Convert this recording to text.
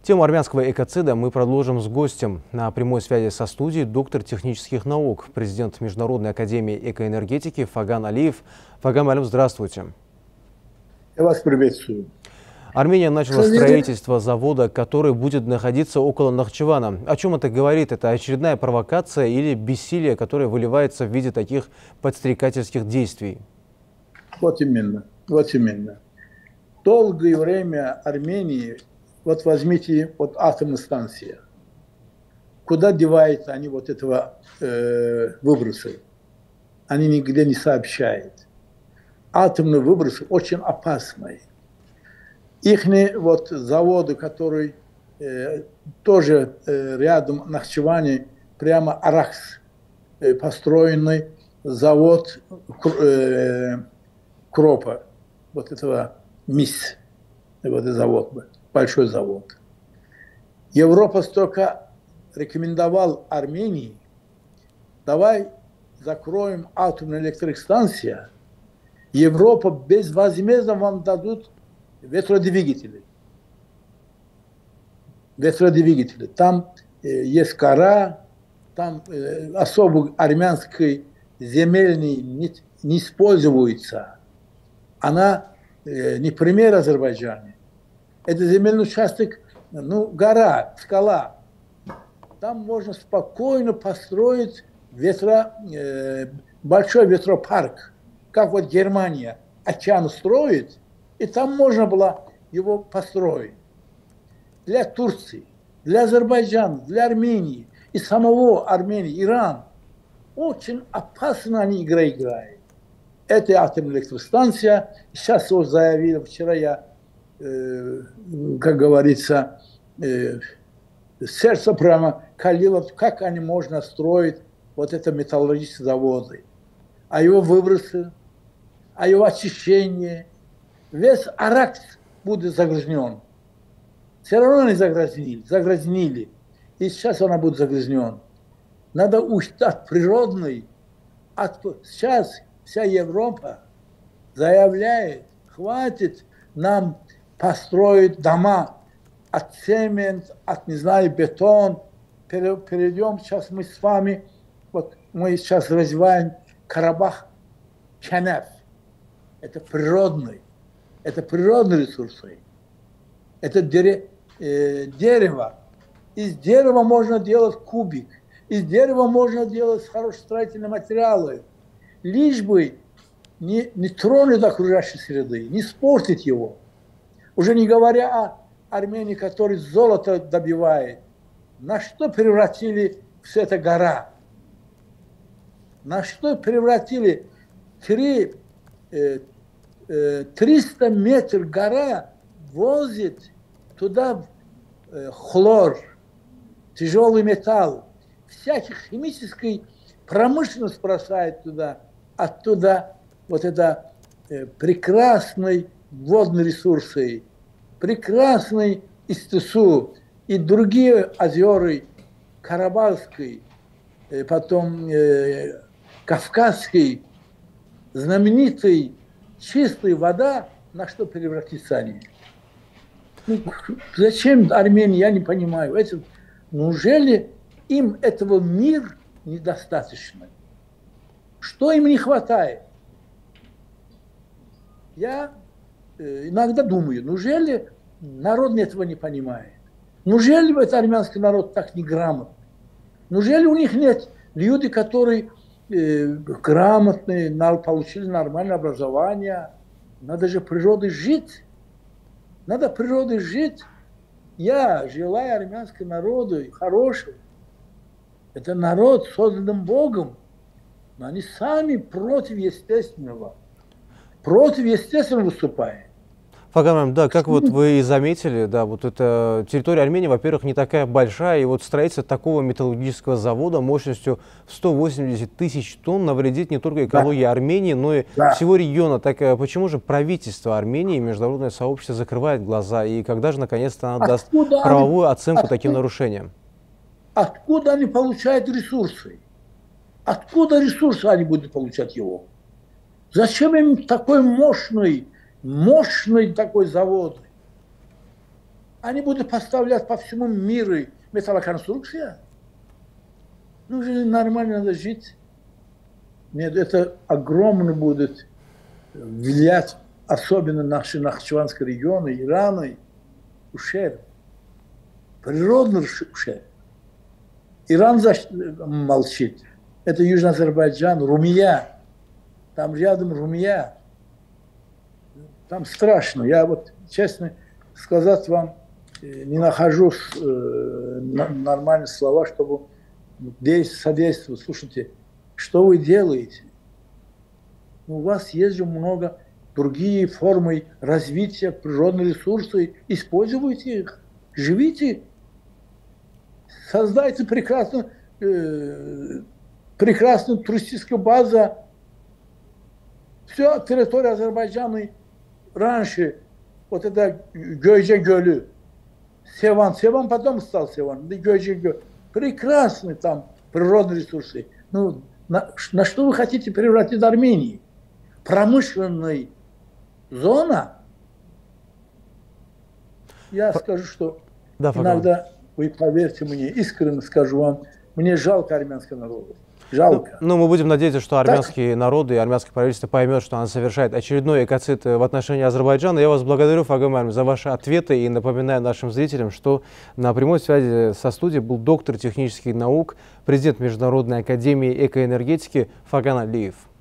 Тему армянского экоцида мы продолжим с гостем. На прямой связи со студией доктор технических наук, президент Международной академии экоэнергетики Фаган Алиев. Фаган Алиев, здравствуйте. Я вас приветствую. Армения начала строительство завода, который будет находиться около Нахчывана. О чем это говорит? Это очередная провокация или бессилие, которое выливается в виде таких подстрекательских действий? Вот именно. Долгое время Армении, вот возьмите вот атомные станции. Куда девают они вот этого выбросы? Они нигде не сообщают. Атомные выбросы очень опасные. Их вот заводы, которые тоже рядом в Нахчыване, прямо Аракс, построенный завод Кропа, вот этого МИС, вот этот завод, большой завод. Европа столько рекомендовал Армении: давай закроем атомную электростанцию, Европа безвозмездно вам дадут ветродвигатели. Там есть кора, там особо армянской земельной не используется. Она не пример Азербайджане. Это земельный участок, гора, скала. Там можно спокойно построить большой ветропарк, как вот Германия океан строит, и там можно было его построить. Для Турции, для Азербайджана, для Армении и самого Армении, Иран. Очень опасно они играют. Это атомная электростанция. Сейчас его заявили, вчера я, как говорится, сердце прямо калило, как они можно строить вот это металлургические заводы. А его выбросы, а его очищение. Весь Аракс будет загрязнен. Все равно они загрязнили. И сейчас она будет загрязнен. Надо уйти от природной. Сейчас вся Европа заявляет: хватит нам построить дома от цемент, от, бетон. Перейдем сейчас мы с вами, вот мы сейчас развиваем Карабах-Кенеф. Это природные ресурсы. Это дерево. Из дерева можно делать кубик. Из дерева можно делать хорошие строительные материалы. Лишь бы не тронуть окружающей среды, не испортить его. Уже не говоря о Армении, которая золото добивает. На что превратили все это гора? На что превратили 300 метров гора возит туда хлор, тяжелый металл, всяких химической промышленность бросает туда, оттуда вот это прекрасные водные ресурсы, прекрасный Истысу и другие озера Карабахской, потом Кавказской, знаменитый чистая вода, на что превратится они? Зачем Армении, я не понимаю. Неужели им этого мира недостаточно? Что им не хватает? Я иногда думаю, неужели народ этого не понимает? Неужели этот армянский народ так неграмотный? Неужели у них нет людей, которые грамотные, получили нормальное образование? Надо же природой жить. Я желаю армянскому народу хорошего. Это народ, созданный Богом. Но они сами против естественного выступают. Фаган, да, как вот вы и заметили, да, вот эта территория Армении, во-первых, не такая большая, и вот строительство такого металлургического завода мощностью в 180 тысяч тонн навредит не только экологии Армении, но и всего региона. Так почему же правительство Армении и международное сообщество закрывает глаза, и когда же наконец-то оно даст правовую оценку таким нарушениям? Откуда они получают ресурсы? Откуда ресурсы они будут получать его? Зачем им такой мощный такой завод? Они будут поставлять по всему миру металлоконструкция. Ну, же нормально надо жить. Нет, это огромно будет влиять, особенно наши Нахчеванские регионы, Ирана, ущерб. Природный ущерб. Иран молчит. Это Южный Азербайджан, Румия. Там рядом Румия. Там страшно. Я вот, честно сказать вам, не нахожу нормальных слова, чтобы содействовать. Слушайте, что вы делаете? У вас есть же много другие формы развития природных ресурсов. Используйте их, живите. Создайте прекрасную туристическую базу. Все, территория Азербайджана раньше, вот это Göyce Gölü, Sevan потом стал Sevan, Göyce Gölü. Прекрасные там природные ресурсы. Ну, на что вы хотите превратить Армению? Промышленная зона? Я скажу, что да, иногда, вы поверьте мне, искренне скажу вам, мне жалко армянского народа. Жалко. Ну, мы будем надеяться, что армянские народы и армянское правительство поймет, что оно совершает очередной экоцид в отношении Азербайджана. Я вас благодарю, Фагым Алим, за ваши ответы и напоминаю нашим зрителям, что на прямой связи со студией был доктор технических наук, президент Международной академии экоэнергетики Фаган Алиев.